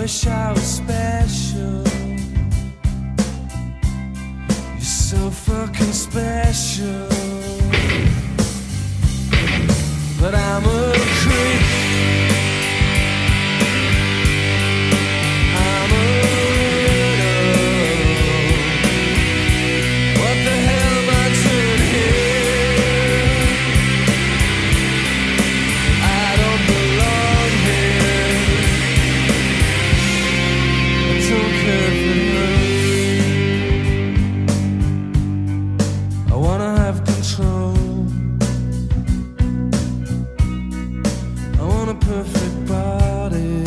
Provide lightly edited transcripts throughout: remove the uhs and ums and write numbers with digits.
wish I was special. You're so fucking special. But I'm a creep. I'm a widow. What the hell am I doing here? I don't belong here. I don't care if it hurts. I wanna have control. I want a perfect body.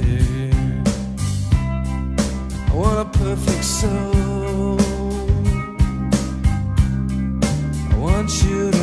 I want a perfect soul. I want you to